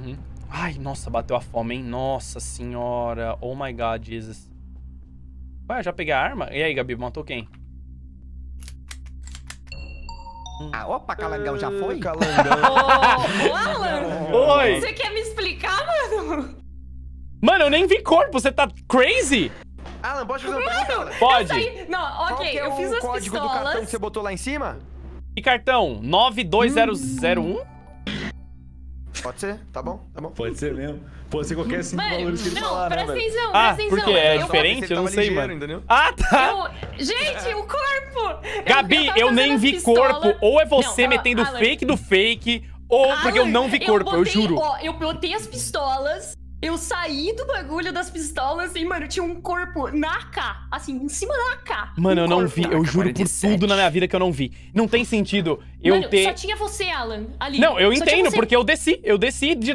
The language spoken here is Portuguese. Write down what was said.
Uhum. Ai, nossa, bateu a fome, hein? Nossa senhora. Oh my God, Jesus. Ué, já peguei a arma? E aí, Gabi, matou quem? Ah, opa, Calangão, já foi? Calangão. Ô, Alan! Oi! Você quer me explicar, mano? Mano, eu nem vi corpo, você tá crazy? Alan, pode fazer uma pergunta, Alan? Pode. Não, Qual ok, que é eu fiz o as código do cartão que pistolas. você botou lá em cima? E cartão? 92001? Pode ser? Tá bom, tá bom. Pode ser mesmo. Pode ser qualquer 5 Mano, valores que ele não, falar, né, presta velho? atenção, Ah, presta atenção. porque é Eu- diferente? Eu não Tava sei, ligeiro, mano. entendeu? Ah, tá. Gente, o corpo! Gabi, tava eu nem fazendo vi as pistolas. corpo. Ou é você Não, metendo Alan, fake do fake, ou porque eu não vi corpo, eu botei- juro. Ó, eu botei as pistolas, eu saí do bagulho das pistolas e, mano, tinha um corpo na AK, assim, em cima da AK. Mano, eu não corpo. vi, eu juro por 47. tudo na minha vida que eu não vi. Não tem sentido eu Mano, ter... só tinha você, Alan, ali. Não, eu Só tinha entendo, você. porque eu desci de